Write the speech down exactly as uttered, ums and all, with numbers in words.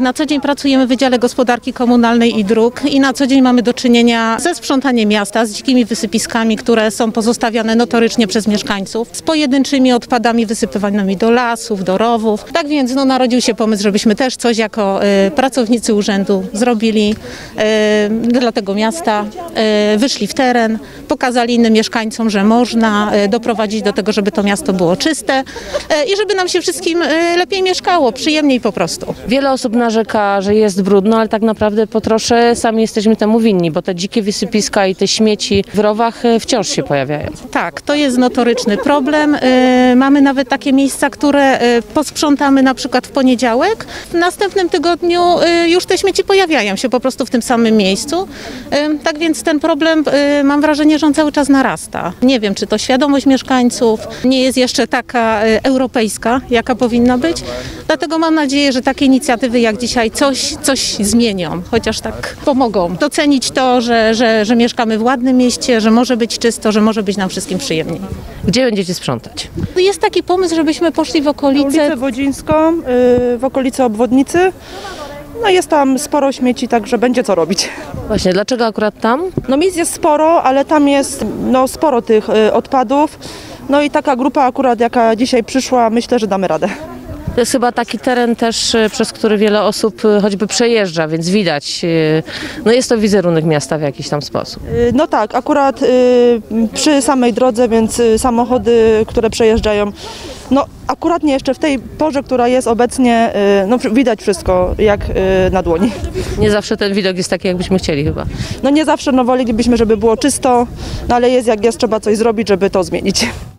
na co dzień pracujemy w Wydziale Gospodarki Komunalnej i Dróg i na co dzień mamy do czynienia ze sprzątaniem miasta, z dzikimi wysypiskami, które są pozostawiane notorycznie przez mieszkańców, z pojedynczymi odpadami wysypywanymi do lasów, do rowów. Tak więc no, narodził się pomysł, żebyśmy też coś jako y, pracownicy urzędu zrobili y, dla tego miasta. Y, wyszli w teren, pokazali innym mieszkańcom, że można y, doprowadzić do tego, żeby to miasto było czyste y, i żeby nam się wszystkim y, lepiej mieszkało, przyjemniej po prostu. Wiele osób narzeka, że jest brudno, ale tak naprawdę po trosze sami jesteśmy temu winni, bo te dzikie wysypiska i te śmieci w rowach wciąż się pojawiają. Tak, to jest notoryczny problem. Y, mamy nawet takie miejsca, które y, posprzątamy na przykład w poniedziałek. W następnym tygodniu y, już te śmieci pojawiają się po prostu w tym samym miejscu. Y, tak więc ten problem, y, mam wrażenie, że on cały czas narasta. Nie wiem, czy to świadomość mieszkańców nie jest jeszcze taka y, europejska, jaka powinna być. Dlatego mam nadzieję, że takie inicjatywy jak dzisiaj coś, coś zmienią, chociaż tak pomogą. Docenić to, że, że, że mieszkamy w ładnym mieście, że może być czysto, że może być nam wszystkim przyjemniej. Gdzie będziecie sprzątać? Jest taki pomysł, żebyśmy poszli w okolice. ulicę Wodzińską, yy, w okolicy obwodnicy. No jest tam sporo śmieci, także będzie co robić. Właśnie, dlaczego akurat tam? No miejsc jest sporo, ale tam jest no, sporo tych y, odpadów. No i taka grupa akurat, jaka dzisiaj przyszła, myślę, że damy radę. To jest chyba taki teren też, przez który wiele osób choćby przejeżdża, więc widać, no jest to wizerunek miasta w jakiś tam sposób. Y, no tak, akurat y, przy samej drodze, więc y, samochody, które przejeżdżają, no akuratnie jeszcze w tej porze, która jest obecnie, y, no widać wszystko jak y, na dłoni. Nie zawsze ten widok jest taki, jakbyśmy chcieli chyba. No nie zawsze, no wolelibyśmy, żeby było czysto, no ale jest jak jest, trzeba coś zrobić, żeby to zmienić.